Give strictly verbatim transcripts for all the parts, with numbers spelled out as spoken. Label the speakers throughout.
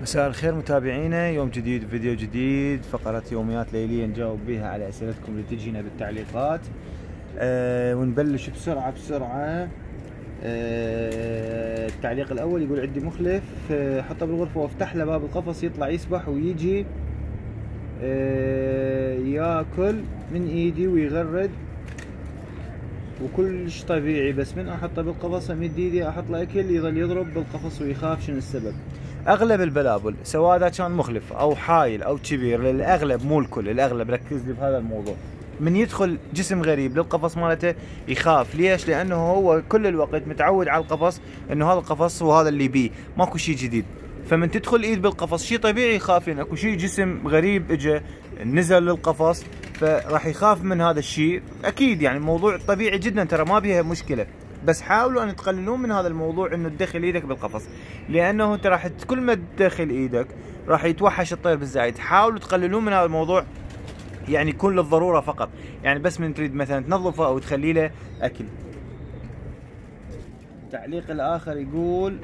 Speaker 1: مساء الخير متابعينا، يوم جديد فيديو جديد، فقرة يوميات ليلية نجاوب بها على أسئلتكم اللي تجينا بالتعليقات. أه ونبلش بسرعة بسرعة. أه التعليق الأول يقول: عندي مخلف أه حطه بالغرفة وافتح له باب القفص يطلع يسبح ويجي أه ياكل من ايدي ويغرد وكلش طبيعي، بس من احطه بالقفص امد ايدي احط له اكل يظل يضرب بالقفص ويخاف. شنو السبب؟ اغلب البلابل سواء اذا كان مخلف او حايل او كبير، للاغلب مو الكل، الاغلب ركز لي بهذا الموضوع، من يدخل جسم غريب للقفص مالته يخاف. ليش؟ لانه هو كل الوقت متعود على القفص، انه هذا القفص وهذا اللي بيه، ماكو شيء جديد. فمن تدخل ايد بالقفص شيء طبيعي يخاف، لان اكو شيء جسم غريب اجى نزل للقفص، فراح يخاف من هذا الشيء. اكيد يعني الموضوع طبيعي جدا، ترى ما بيها مشكله، بس حاولوا ان تقللون من هذا الموضوع، انه تدخل ايدك بالقفص، لانه انت راح كل ما تدخل ايدك راح يتوحش الطير بالزايد. حاولوا تقللون من هذا الموضوع، يعني يكون للضروره فقط، يعني بس من تريد مثلا تنظفه او تخلي له اكل. التعليق الاخر يقول: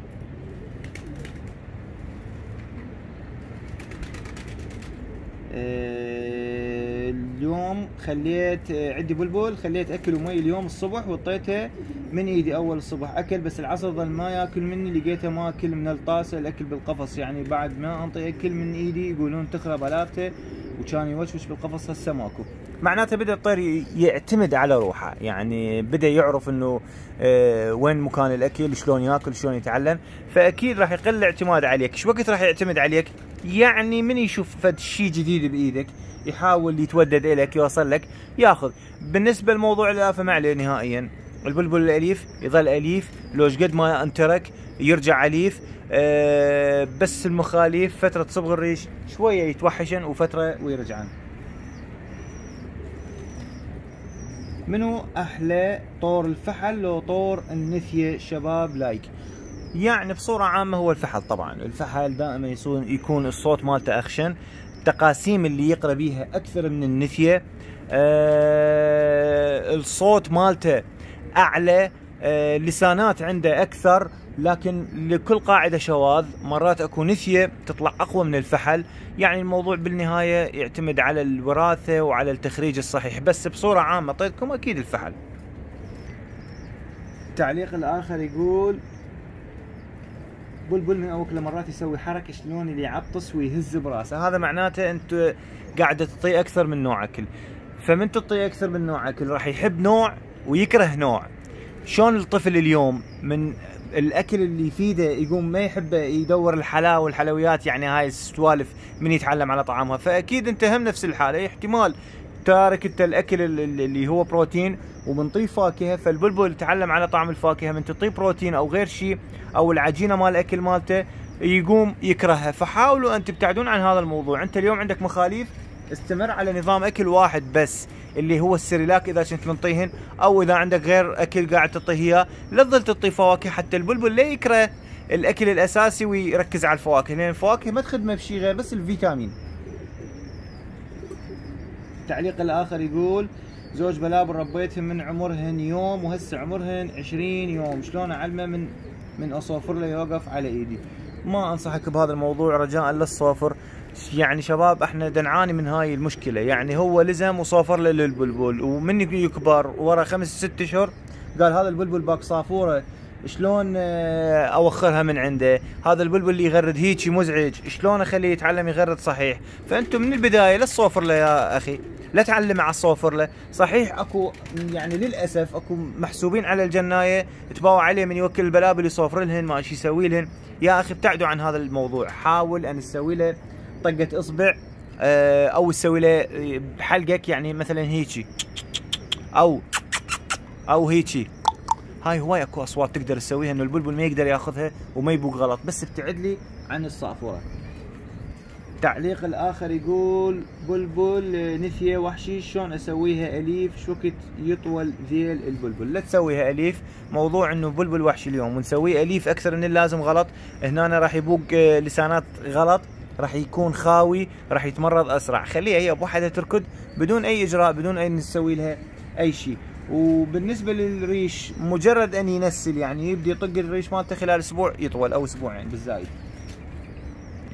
Speaker 1: اليوم خليت عندي بلبل، خليت اكل ومي اليوم الصبح وطيته من ايدي اول الصبح اكل، بس العصر ظل ما ياكل مني، لقيته ما اكل من الطاسه الاكل بالقفص، يعني بعد ما انطي اكل من ايدي يقولون تخرب الافته وكان يوشوش بالقفص، هسه ماكو. معناته بدا الطير يعتمد على روحه، يعني بدا يعرف انه اه وين مكان الاكل، شلون ياكل، شلون يتعلم، فاكيد راح يقل الاعتماد عليك. ايش وقت راح يعتمد عليك؟ يعني من يشوف فد شيء جديد بايدك يحاول يتودد الك، يوصل لك، ياخذ. بالنسبه لموضوع الالافه ما عليه نهائيا، البلبل الاليف يظل اليف، لو قد ما انترك يرجع اليف. أه بس المخاليف فتره تصبغ الريش شويه يتوحشن وفتره ويرجعن. منو احلى، طور الفحل لو طور النثيه شباب؟ لايك. يعني بصوره عامه هو الفحل طبعا، الفحل دائما يكون يكون الصوت مالته اخشن، التقاسيم اللي يقرا بيها اكثر من النثيه، آه الصوت مالته اعلى، آه لسانات عنده اكثر، لكن لكل قاعده شواذ. مرات اكو نثيه تطلع اقوى من الفحل، يعني الموضوع بالنهايه يعتمد على الوراثه وعلى التخريج الصحيح، بس بصوره عامه طيركم اكيد الفحل. التعليق الاخر يقول: بلبل من اول مرات يسوي حركه شلون اللي يعطس ويهز براسه، هذا معناته انت قاعده تعطيه اكثر من نوع اكل، فمن تعطيه اكثر من نوع اكل راح يحب نوع ويكره نوع. شلون الطفل اليوم من الاكل اللي يفيده يقوم ما يحبه، يدور الحلاوه والحلويات، يعني هاي السوالف من يتعلم على طعامها. فاكيد انت هم نفس الحاله، احتمال تارك انت الاكل اللي هو بروتين وبنطيه فاكهه، فالبلبل يتعلم على طعم الفاكهه، من تعطيه بروتين او غير شيء او العجينه مال الاكل مالته يقوم يكرهها. فحاولوا ان تبتعدون عن هذا الموضوع. انت اليوم عندك مخاليف، استمر على نظام اكل واحد بس اللي هو السريلاك اذا كنت منطيهن، او اذا عندك غير اكل قاعد تعطيه اياه لا تظل تعطيه فواكه، حتى البلبل لا يكره الاكل الاساسي ويركز على الفواكه، لان الفواكه ما تخدمه بشيء غير بس الفيتامين. التعليق الاخر يقول: زوج بلابل ربيتهم من عمرهن يوم وهسه عمرهن عشرين يوم، شلون اعلمه من من اصوفر له يوقف على ايدي؟ ما انصحك بهذا الموضوع رجاء للصوفر، يعني شباب احنا نعاني من هاي المشكله، يعني هو لزم وصوفر له للبلبل، ومن يكبر ورا خمس ست اشهر قال هذا البلبل باك صافوره، شلون اوخرها من عنده؟ هذا البلبل اللي يغرد هيجي مزعج، شلون اخليه يتعلم يغرد صحيح؟ فانتم من البدايه لا تصوفر له يا اخي، لا تعلم على الصوفر له. صحيح اكو يعني للاسف اكو محسوبين على الجنايه تباوع عليه من يوكل البلابل يصوفر لهن ما شي يسوي لهن. يا اخي ابتعدوا عن هذا الموضوع، حاول ان تسوي له طقه اصبع، او تسوي له بحلقك، يعني مثلا هيجي او او هيجي. هاي هواي اكو اصوات تقدر تسويها انه البلبل ما يقدر ياخذها وما يبوق غلط، بس ابتعد لي عن الصافوره. التعليق الاخر يقول: بلبل نثيه وحشي شلون اسويها اليف؟ شو وقت يطول ذيل البلبل؟ لا تسويها اليف، موضوع انه بلبل وحشي اليوم ونسويه اليف اكثر من اللازم غلط، هنا راح يبوق لسانات غلط، راح يكون خاوي، راح يتمرض اسرع. خليها هي بوحدها تركض بدون اي اجراء، بدون اي نسوي لها اي شيء. وبالنسبه للريش مجرد ان ينسل، يعني يبدي يطق الريش مالته خلال اسبوع يطول او اسبوعين بالزايد.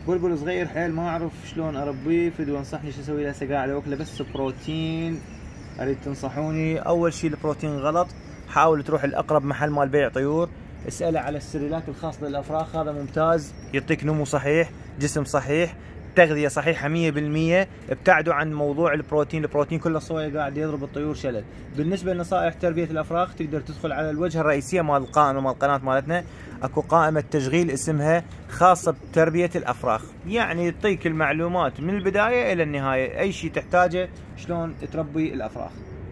Speaker 1: بلبل صغير حيل ما اعرف شلون اربيه، فدوا انصحني شو اسوي له. هسه قاعد اكله بس بروتين، اريد تنصحوني. اول شيء البروتين غلط، حاول تروح الاقرب محل مال بيع طيور، اساله على السريلات الخاص للافراخ، هذا ممتاز يعطيك نمو صحيح، جسم صحيح، تغذيه صحيحه مية بالمية. ابتعدوا عن موضوع البروتين، البروتين كله صويا قاعد يضرب الطيور شلل. بالنسبه لنصائح تربيه الافراخ، تقدر تدخل على الوجهه الرئيسيه مال القائمه مال القناه مالتنا، اكو قائمه تشغيل اسمها خاصه بتربيه الافراخ، يعني تعطيك المعلومات من البدايه الى النهايه، اي شيء تحتاجه شلون تربي الافراخ.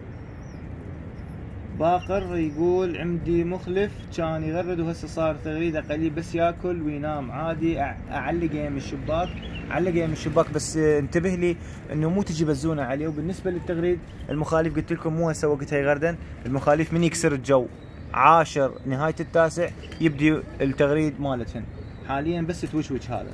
Speaker 1: باقر يقول عندي مخلف كان يغرد وهسه صار تغريده قليل، بس ياكل وينام عادي، اعلقه من الشباك، علقه من الشباك، بس انتبه لي انه مو تجي بزونه عليه. وبالنسبه للتغريد المخاليف قلت لكم مو هسه وقتها يغردن، المخاليف من يكسر الجو عاشر نهايه التاسع يبدي التغريد مالتهن، حاليا بس توشوش هذا.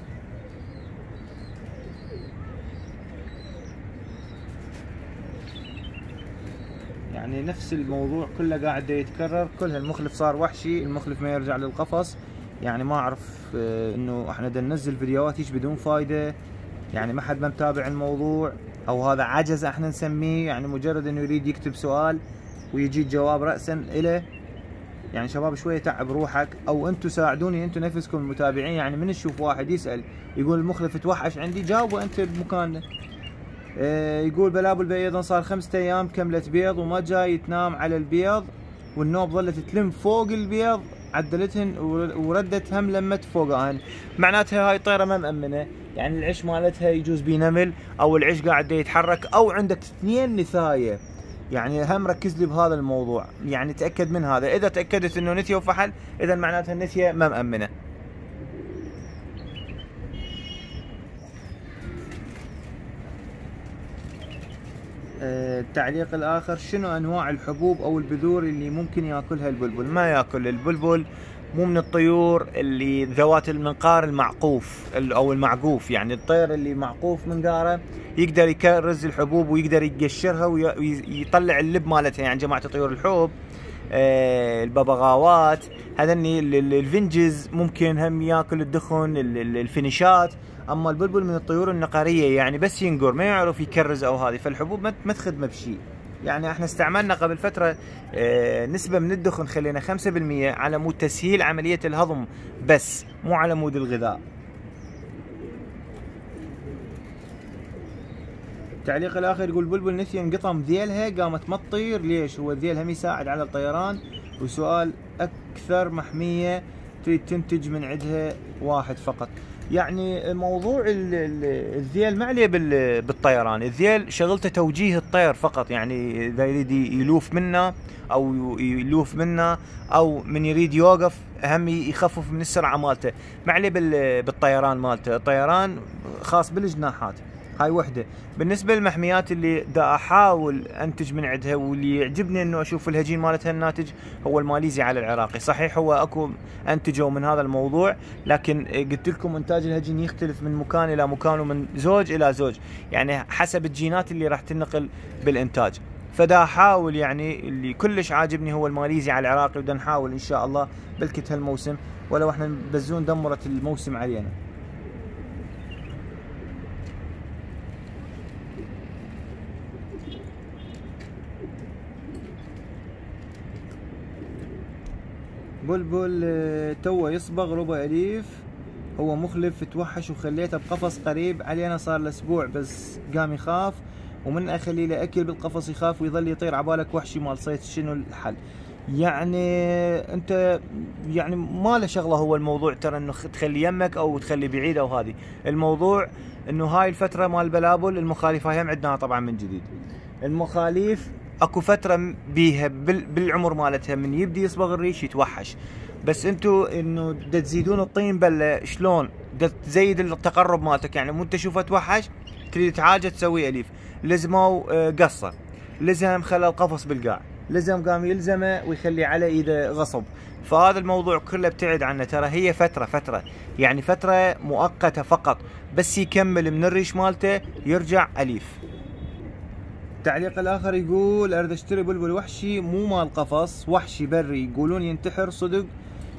Speaker 1: يعني نفس الموضوع كله قاعد يتكرر، كل هالمخلف صار وحشي، المخلف ما يرجع للقفص. يعني ما اعرف انه احنا بدنا ننزل فيديوهات هيك بدون فايده، يعني ما حد ما متابع الموضوع، او هذا عجز احنا نسميه، يعني مجرد انه يريد يكتب سؤال ويجي الجواب راسا اليه. يعني شباب شويه تعب روحك، او انتم ساعدوني انتم نفسكم المتابعين، يعني من تشوف واحد يسال يقول المخلف توحش عندي، جاوبه انت بمكانه. يقول بلابل بيضا صار خمسة ايام كملت بيض وما جاي تنام على البيض، والنوب ظلت تلم فوق البيض، عدلتهن وردت هم لمت فوقهن، معناتها هاي الطيره ما مأمنه، يعني العش مالتها يجوز بيه نمل، او العش قاعد يتحرك، او عندك اثنين نثايه. يعني هم ركز لي بهذا الموضوع، يعني تاكد من هذا، اذا تاكدت انه نثيه وفحل اذا معناتها النثيه ما مأمنه. التعليق الآخر، شنو أنواع الحبوب أو البذور اللي ممكن يأكلها البلبل؟ ما يأكل البلبل، مو من الطيور اللي ذوات المنقار المعقوف أو المعقوف، يعني الطير اللي معقوف منقاره يقدر يكرز الحبوب ويقدر يقشرها ويطلع اللب مالتها، يعني جماعة طيور الحوب، الببغاوات، هذني الفنجز ممكن هم ياكل الدخن، الفينيشات. اما البلبل من الطيور النقريه، يعني بس ينقر ما يعرف يكرز او هذه، فالحبوب ما تخدمه بشيء. يعني احنا استعملنا قبل فتره نسبه من الدخن خلينا خمسة بالمية على مود تسهيل عمليه الهضم بس، مو على مود الغذاء. التعليق الاخر يقول بلبل نثي انقطم ذيلها قامت ما تطير، ليش؟ هو الذيل هم يساعد على الطيران، وسؤال اكثر محميه تريد تنتج من عندها واحد فقط. يعني موضوع الذيل ما عليه بالطيران، الذيل شغلته توجيه الطير فقط، يعني اذا يريد يلوف منا او يلوف منا او من يريد يوقف هم يخفف من السرعه مالته، ما عليه بالطيران مالته، الطيران خاص بالجناحات. هاي وحده. بالنسبه للمحميات اللي دا احاول انتج من عندها واللي يعجبني انه اشوف الهجين مالتها الناتج، هو الماليزي على العراقي. صحيح هو اكو انتجوا من هذا الموضوع، لكن قلت لكم انتاج الهجين يختلف من مكان الى مكان ومن زوج الى زوج، يعني حسب الجينات اللي راح تنقل بالانتاج. فدا احاول، يعني اللي كلش عاجبني هو الماليزي على العراقي، ودا نحاول ان شاء الله بلكت هالموسم، ولو احنا بزون دمرت الموسم علينا. بلبل توه يصبغ ربع اليف، هو مخلف توحش وخليته بقفص قريب علينا صار له اسبوع، بس قام يخاف، ومن اخلي له اكل بالقفص يخاف ويظل يطير، عبالك وحشي مال صيد، شنو الحل؟ يعني انت يعني ما له شغله هو الموضوع، ترى انه تخلي يمك او تخلي بعيد او هذه، الموضوع انه هاي الفتره مال البلابل المخالفه هم عندنا طبعا من جديد. المخاليف اكو فتره بيها بالعمر مالتها من يبدي يصبغ الريش يتوحش، بس انتو انه دا تزيدون الطين بله شلون؟ دا تزيد التقرب مالتك، يعني مو انت تشوفه توحش تريد حاجه تسوي اليف، لزموا قصه، لزم خلى القفص بالقاع، لزم قام يلزمه ويخلي على ايده غصب، فهذا الموضوع كله ابتعد عنه، ترى هي فتره فتره يعني فتره مؤقته فقط، بس يكمل من الريش مالته يرجع اليف. التعليق الاخر يقول اريد اشتري بلبل وحشي مو مال قفص، وحشي بري، يقولون ينتحر صدق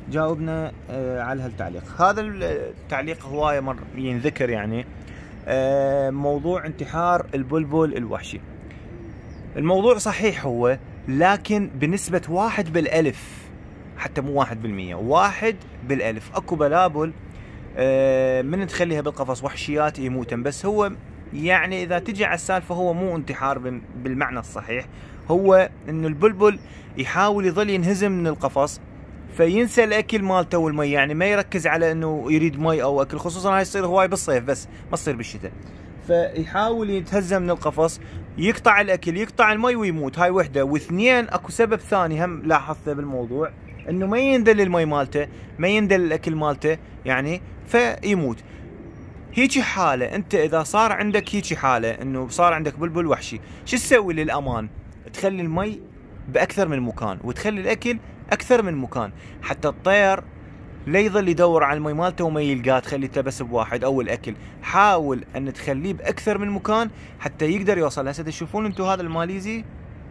Speaker 1: جاوبنا آه على هالتعليق. هذا التعليق هواية مر ينذكر يعني آه موضوع انتحار البلبل الوحشي. الموضوع صحيح هو، لكن بنسبة واحد بالألف، حتى مو واحد بالمية، واحد بالألف. اكو بلابل آه من تخليها بالقفص وحشيات يموتن، بس هو يعني اذا تجي على السالفة هو مو انتحار بالمعنى الصحيح، هو انه البلبل يحاول يظل ينهزم من القفص فينسى الاكل مالته والمي، يعني ما يركز على انه يريد مي او اكل، خصوصا هاي تصير هواي بالصيف بس ما تصير بالشتاء. فيحاول يتهزم من القفص، يقطع الاكل يقطع المي ويموت. هاي وحده. واثنين اكو سبب ثاني هم لاحظته بالموضوع، انه ما يندل المي مالته، ما يندل الاكل مالته يعني، فيموت. هيجي حاله انت اذا صار عندك هيجي حاله انه صار عندك بلبل وحشي، شو تسوي للامان؟ تخلي المي باكثر من مكان وتخلي الاكل اكثر من مكان، حتى الطير لا يظل يدور على المي مالته وما يلقاه، تخليته بس بواحد. او الاكل حاول ان تخليه باكثر من مكان حتى يقدر يوصل. هسه تشوفون انتم هذا الماليزي،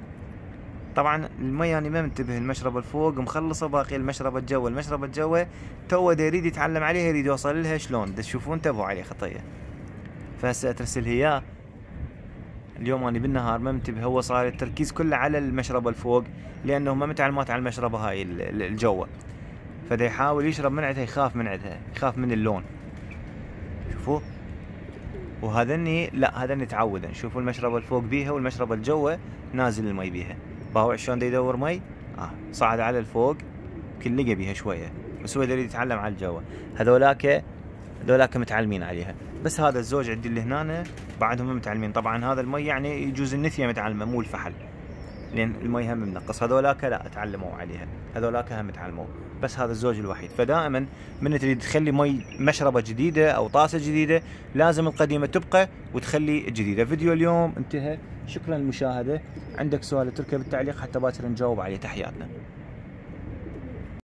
Speaker 1: طبعا المي يعني ما منتبه، المشربه الفوق مخلصه، باقي المشربه الجوا. المشربه الجوا تو دا يريد يتعلم عليها، يريد يوصل لها شلون، تشوفون انتبهوا عليه خطيه. فهسه اترسل اياه اليوم اني بالنهار ما منتبه، هو صار التركيز كله على المشربه الفوق لانه ما متعلمات على المشربه هاي الجوا، فدا يحاول يشرب من عندها، يخاف من عندها، يخاف من اللون. شوفوا، وهذني لا هذني تعودن. شوفوا المشربه الفوق بيها والمشربه الجوا نازل المي بيها. باوع شلون دا يدور مي، اه صعد على الفوق كل لقى بيها شويه، بس هو يريد يتعلم على الجوا. هذولاك هذولاك متعلمين عليها، بس هذا الزوج عندي اللي هنا بعدهم متعلمين. طبعا هذا المي يعني يجوز النثيه متعلمه مو الفحل، لان المي هم منقص. هذولاك لا تعلموا عليها، هذولاك هم تعلموا، بس هذا الزوج الوحيد. فدائما من تريد تخلي مي مشربه جديده او طاسه جديده لازم القديمه تبقى وتخلي الجديده. فيديو اليوم انتهى، شكرا للمشاهده. عندك سؤال اتركه بالتعليق حتى باكر نجاوب عليه. تحياتنا.